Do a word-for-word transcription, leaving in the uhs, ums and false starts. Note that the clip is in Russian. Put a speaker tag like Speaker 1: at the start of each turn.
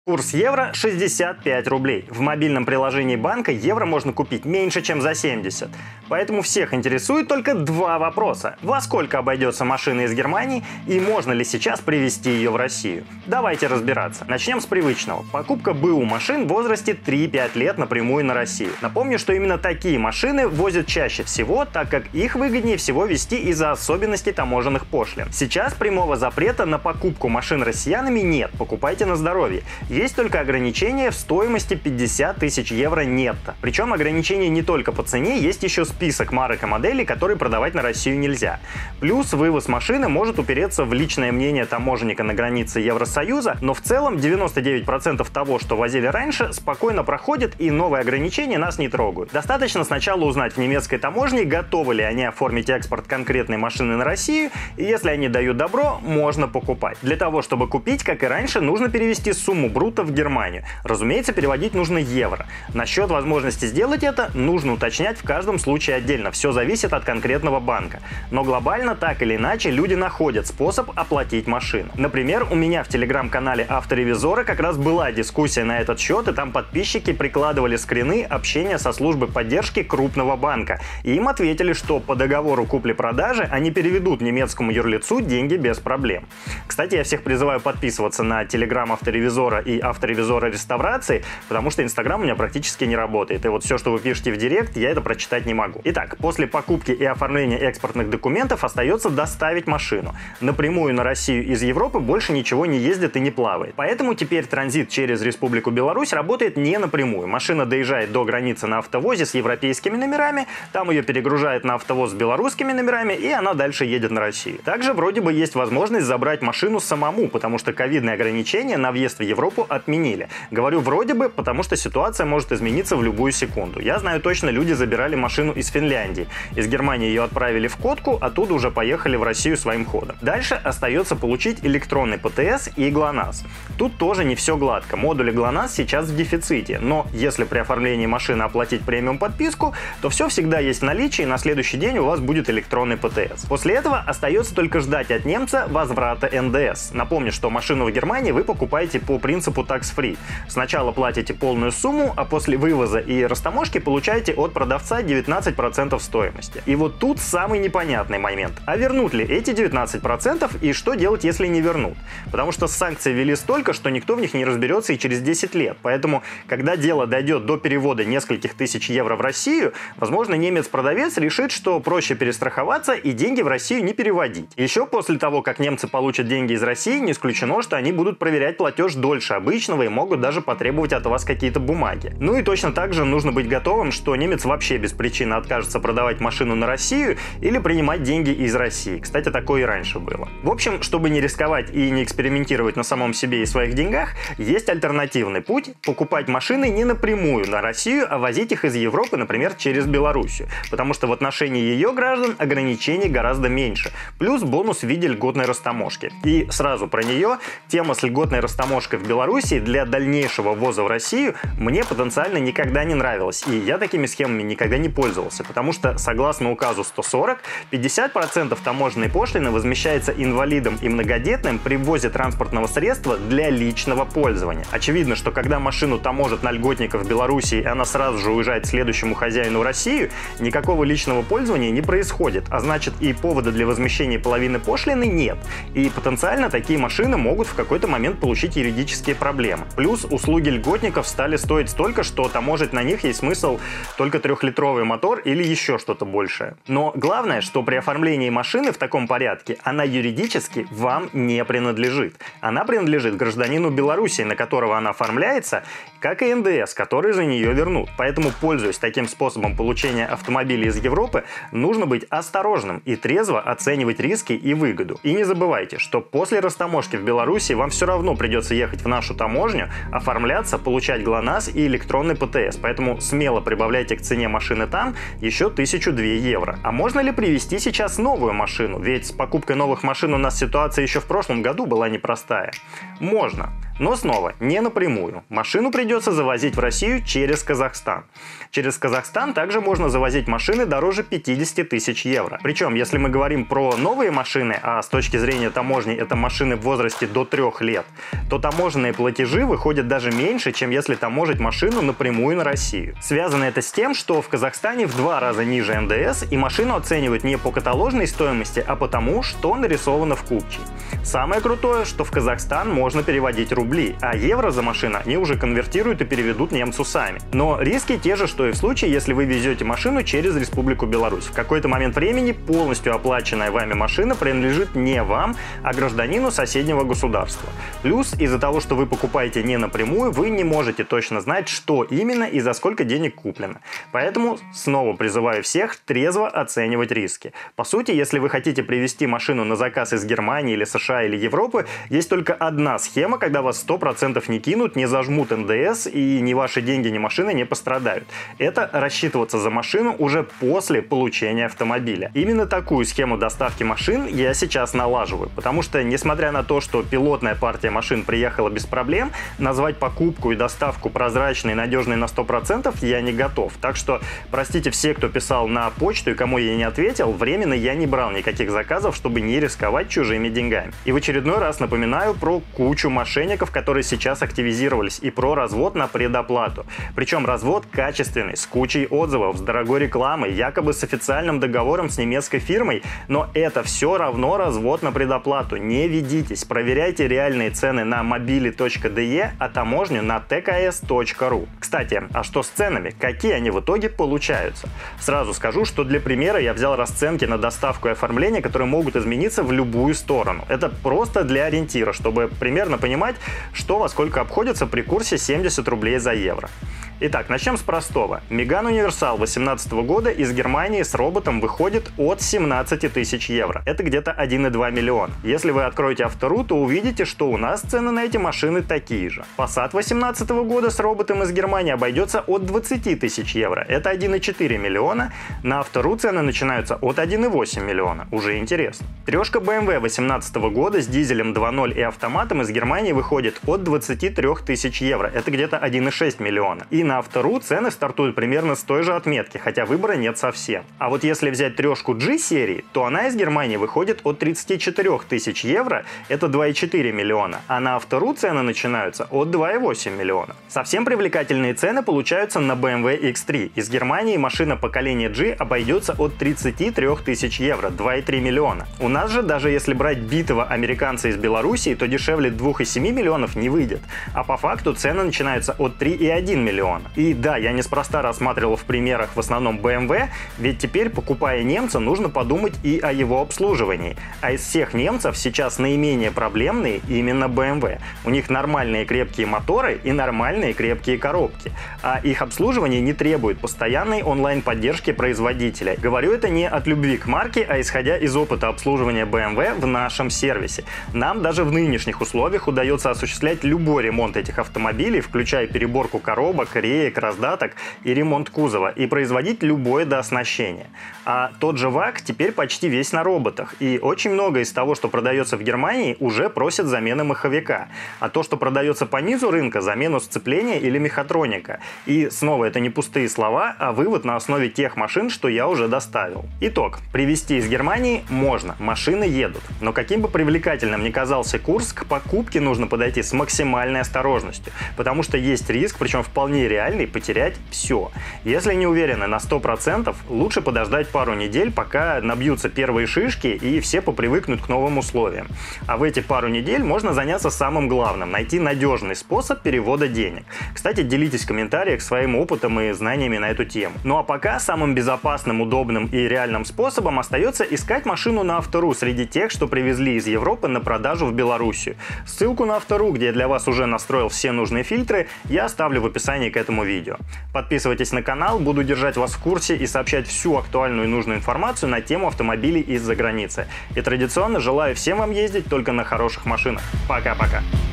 Speaker 1: Курс евро шестьдесят пять рублей. В мобильном приложении банка евро можно купить меньше, чем за семьдесят. Поэтому всех интересует только два вопроса. Во сколько обойдется машина из Германии и можно ли сейчас привезти ее в Россию? Давайте разбираться. Начнем с привычного. Покупка БУ машин в возрасте три-пять лет напрямую на Россию. Напомню, что именно такие машины возят чаще всего, так как их выгоднее всего везти из-за особенностей таможенных пошлин. Сейчас прямого запрета на покупку машин россиянами нет. Покупайте на здоровье. Есть только ограничение в стоимости пятьдесят тысяч евро нетто. Причем ограничение не только по цене, есть еще список марок и моделей, которые продавать на Россию нельзя. Плюс вывоз машины может упереться в личное мнение таможенника на границе Евросоюза, но в целом девяносто девять процентов того, что возили раньше, спокойно проходит и новые ограничения нас не трогают. Достаточно сначала узнать в немецкой таможне, готовы ли они оформить экспорт конкретной машины на Россию, и если они дают добро, можно покупать. Для того, чтобы купить, как и раньше, нужно перевести сумму брута в Германию. Разумеется, переводить нужно евро. Насчет возможности сделать это нужно уточнять в каждом случае отдельно. Все зависит от конкретного банка. Но глобально, так или иначе, люди находят способ оплатить машину. Например, у меня в телеграм-канале Авторевизора как раз была дискуссия на этот счет, и там подписчики прикладывали скрины общения со службой поддержки крупного банка. И им ответили, что по договору купли-продажи они переведут немецкому юрлицу деньги без проблем. Кстати, я всех призываю подписываться на телеграм Авторевизора и Авторевизора реставрации, потому что Инстаграм у меня практически не работает. И вот все, что вы пишете в директ, я это прочитать не могу. Итак, после покупки и оформления экспортных документов остается доставить машину. Напрямую на Россию из Европы больше ничего не ездит и не плавает. Поэтому теперь транзит через Республику Беларусь работает не напрямую. Машина доезжает до границы на автовозе с европейскими номерами, там ее перегружают на автовоз с белорусскими номерами, и она дальше едет на Россию. Также вроде бы есть возможность забрать машину самому, потому что ковидные ограничения на въезд в Европу отменили. Говорю вроде бы, потому что ситуация может измениться в любую секунду. Я знаю точно, люди забирали машину из Финляндии. Из Германии ее отправили в Котку, оттуда уже поехали в Россию своим ходом. Дальше остается получить электронный ПТС и ГЛОНАСС. Тут тоже не все гладко. Модули ГЛОНАСС сейчас в дефиците, но если при оформлении машины оплатить премиум подписку, то все всегда есть в наличии, и на следующий день у вас будет электронный ПТС. После этого остается только ждать от немца возврата эн дэ эс. Напомню, что машину в Германии вы покупаете по принципу tax-free. Сначала платите полную сумму, а после вывоза и растаможки получаете от продавца девятнадцать процентов стоимости. И вот тут самый непонятный момент. А вернут ли эти девятнадцать процентов и что делать, если не вернут? Потому что санкции ввели столько, что никто в них не разберется и через десять лет. Поэтому, когда дело дойдет до перевода нескольких тысяч евро в Россию, возможно, немец-продавец решит, что проще перестраховаться и деньги в Россию не переводить. Еще после того, как немцы получат деньги из России, не исключено, что они будут проверять платеж дольше обычного и могут даже потребовать от вас какие-то бумаги. Ну и точно так же нужно быть готовым, что немец вообще без причины откажется продавать машину на Россию или принимать деньги из России. Кстати, такое и раньше было. В общем, чтобы не рисковать и не экспериментировать на самом себе и своих деньгах, есть альтернативный путь – покупать машины не напрямую на Россию, а возить их из Европы, например, через Белоруссию. Потому что в отношении ее граждан ограничений гораздо меньше. Плюс бонус в виде льготной растаможки. И сразу про нее. Тема с льготной растаможкой в Беларуси для дальнейшего ввоза в Россию мне потенциально никогда не нравилось. И я такими схемами никогда не пользовался. Потому что, согласно указу сто сорок, пятьдесят процентов таможенной пошлины возмещается инвалидам и многодетным при ввозе транспортного средства для личного пользования. Очевидно, что когда машину таможат на льготников в Беларуси и она сразу же уезжает к следующему хозяину в Россию, никакого личного пользования не происходит. А значит, и повода для возмещения половины пошлины нет. И потенциально такие машины могут в какой-то момент получить юридические проблемы. Плюс услуги льготников стали стоить столько, что таможить на них есть смысл только трехлитровый мотор или еще что-то большее. Но главное, что при оформлении машины в таком порядке она юридически вам не принадлежит. Она принадлежит гражданину Беларуси, на которого она оформляется, как и эн дэ эс, который за нее вернут. Поэтому, пользуясь таким способом получения автомобиля из Европы, нужно быть осторожным и трезво оценивать риски и выгоду. И не забывайте, что после растаможки в Беларуси вам все равно придется ехать в нашу таможню, оформляться, получать ГЛОНАСС и электронный ПТС. Поэтому смело прибавляйте к цене машины там еще тысячу две евро. А можно ли привезти сейчас новую машину? Ведь с покупкой новых машин у нас ситуация еще в прошлом году была непростая. Можно. Но снова, не напрямую. Машину придется завозить в Россию через Казахстан. Через Казахстан также можно завозить машины дороже пятидесяти тысяч евро. Причем, если мы говорим про новые машины, а с точки зрения таможни это машины в возрасте до трех лет, то таможенные платежи выходят даже меньше, чем если таможить машину напрямую на Россию. Связано это с тем, что в Казахстане в два раза ниже эн дэ эс, и машину оценивают не по каталожной стоимости, а потому, что нарисовано в купче. Самое крутое, что в Казахстан можно переводить рубли, а евро за машину они уже конвертируют и переведут немцу сами. Но риски те же, что и в случае, если вы везете машину через Республику Беларусь. В какой-то момент времени полностью оплаченная вами машина принадлежит не вам, а гражданину соседнего государства. Плюс, из-за того, что вы покупаете не напрямую, вы не можете точно знать, что именно и за сколько денег куплено. Поэтому снова призываю всех трезво оценивать риски. По сути, если вы хотите привезти машину на заказ из Германии или США или Европы, есть только одна схема, когда вас сто процентов не кинут, не зажмут эн дэ эс и ни ваши деньги, ни машины не пострадают. Это рассчитываться за машину уже после получения автомобиля. Именно такую схему доставки машин я сейчас налаживаю, потому что, несмотря на то, что пилотная партия машин приехала без проблем, назвать покупку и доставку прозрачной и надежной на сто процентов я не готов. Так что, простите все, кто писал на почту и кому я не ответил, временно я не брал никаких заказов, чтобы не рисковать чужими деньгами. И в очередной раз напоминаю про кучу мошенников, которые сейчас активизировались, и про развод на предоплату. Причем развод качественный, с кучей отзывов, с дорогой рекламой, якобы с официальным договором с немецкой фирмой, но это все равно развод на предоплату. Не ведитесь, проверяйте реальные цены на мобили точка дэ е, а таможню на тэ ка эс точка ру. Кстати, а что с ценами? Какие они в итоге получаются? Сразу скажу, что для примера я взял расценки на доставку и оформление, которые могут измениться в любую сторону. Это просто для ориентира, чтобы примерно понимать, что во сколько обходится при курсе семьдесят рублей за евро. Итак, начнем с простого. Меган Универсал две тысячи восемнадцатого года из Германии с роботом выходит от семнадцати тысяч евро. Это где-то один и два миллиона. Если вы откроете Автору, то увидите, что у нас цены на эти машины такие же. Passat две тысячи восемнадцатого года с роботом из Германии обойдется от двадцати тысяч евро. Это один и четыре миллиона. На Автору цены начинаются от одного и восьми миллиона. Уже интересно. Трешка бэ эм вэ две тысячи восемнадцатого года с дизелем два ноль и автоматом из Германии выходит от двадцати трёх тысяч евро. Это где-то один и шесть миллиона. И на Автору цены стартуют примерно с той же отметки, хотя выбора нет совсем. А вот если взять трешку джи серии, то она из Германии выходит от тридцати четырёх тысяч евро, это два и четыре миллиона, а на Автору цены начинаются от двух и восьми миллиона. Совсем привлекательные цены получаются на бэ эм вэ икс три. Из Германии машина поколения G обойдется от тридцати трёх тысяч евро, два и три миллиона. У нас же, даже если брать битого американца из Белоруссии, то дешевле двух и семи миллионов не выйдет. А по факту цены начинаются от трёх и одного миллиона. И да, я неспроста рассматривал в примерах в основном бэ эм вэ, ведь теперь, покупая немца, нужно подумать и о его обслуживании. А из всех немцев сейчас наименее проблемные именно бэ эм вэ. У них нормальные крепкие моторы и нормальные крепкие коробки. А их обслуживание не требует постоянной онлайн-поддержки производителя. Говорю это не от любви к марке, а исходя из опыта обслуживания бэ эм вэ в нашем сервисе. Нам даже в нынешних условиях удается осуществлять любой ремонт этих автомобилей, включая переборку коробок, реек, раздаток и ремонт кузова, и производить любое дооснащение. А тот же ВАГ теперь почти весь на роботах, и очень много из того, что продается в Германии, уже просит замены маховика. А то, что продается по низу рынка, замену сцепления или мехатроника. И снова это не пустые слова, а вывод на основе тех машин, что я уже доставил. Итог. Привезти из Германии можно, машины едут. Но каким бы привлекательным ни казался курс, к покупке нужно подойти с максимальной осторожностью, потому что есть риск, причем вполне реальный, потерять все. Если не уверены на сто процентов, лучше подождать пару недель, пока набьются первые шишки и все попривыкнут к новым условиям. А в эти пару недель можно заняться самым главным – найти надежный способ перевода денег. Кстати, делитесь в комментариях своим опытом и знаниями на эту тему. Ну а пока самым безопасным, удобным и реальным способом остается искать машину на Автору среди тех, что привезли из Европы на продажу в Белоруссию. Ссылку на Автору, где я для вас уже настроил все нужные фильтры, я оставлю в описании к этому видео. Подписывайтесь на канал, буду держать вас в курсе и сообщать всю актуальную и нужную информацию на тему автомобилей из-за границы. И традиционно желаю всем вам ездить только на хороших машинах. Пока-пока!